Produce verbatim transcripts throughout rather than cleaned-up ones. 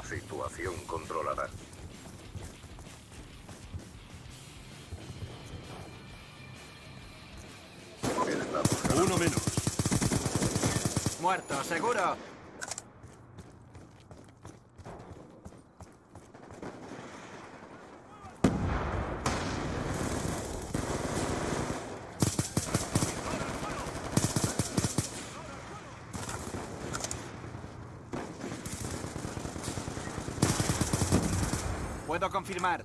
Situación controlada. Uno menos. Muerto, seguro. Puedo confirmar.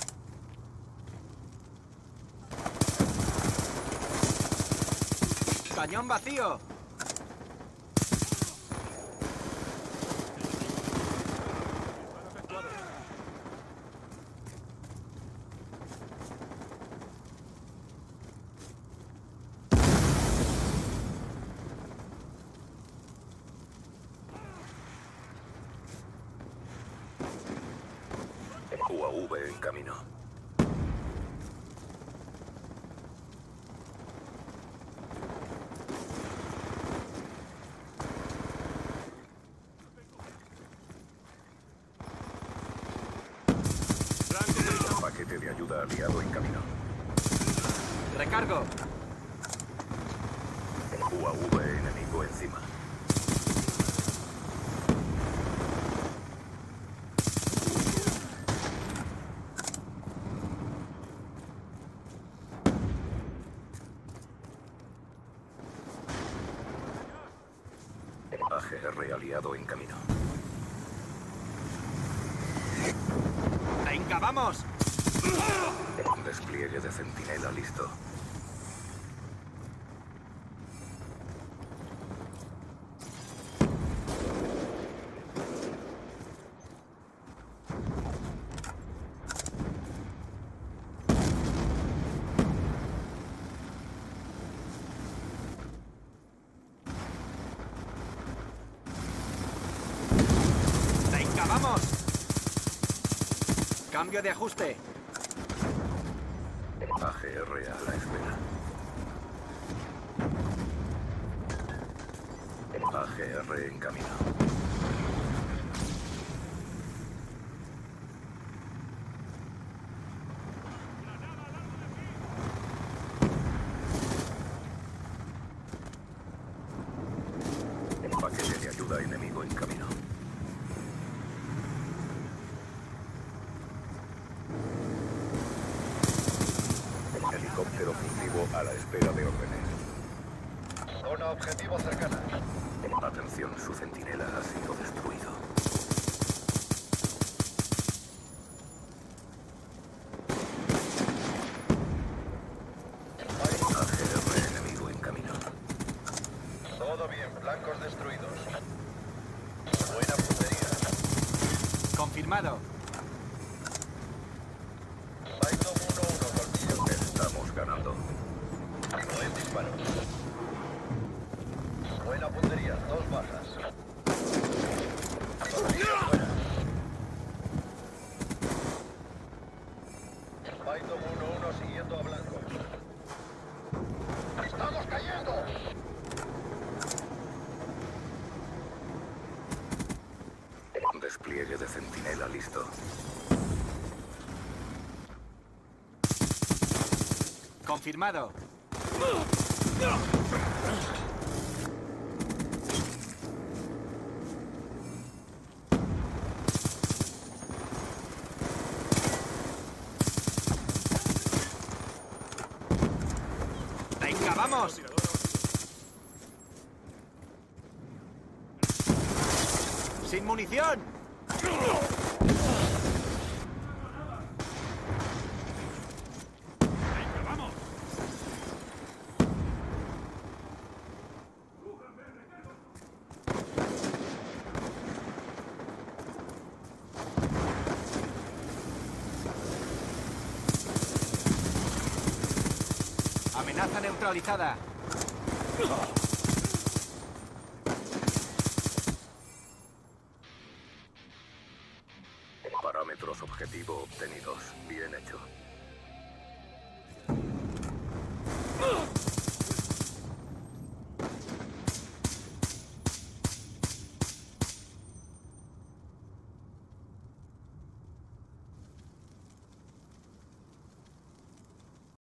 Cañón vacío. U A V en camino. Paquete de ayuda aliado en camino. Recargo. U A V enemigo encima. A G R aliado en camino. ¡Venga, vamos! Despliegue de centinela listo. ¡Venga, vamos! Cambio de ajuste. A G R a la espera. A G R en camino. Paquete de ayuda enemigo en camino. Helicóptero furtivo a la espera de órdenes. Zona objetivo cercana. Atención, su centinela ha sido destruido. A G R enemigo en camino. Todo bien, blancos destruidos. Buena puntería. Confirmado. Python uno uno, colmillo. Estamos ganando. Buen disparo. Buena puntería, dos bajas. Tornillo fuera. Python uno uno siguiendo a blancos. ¡Estamos cayendo! Despliegue de centinela listo. Confirmado. ¡Venga, vamos! ¡Sin munición! Amenaza neutralizada. Parámetros objetivo obtenidos. Bien hecho.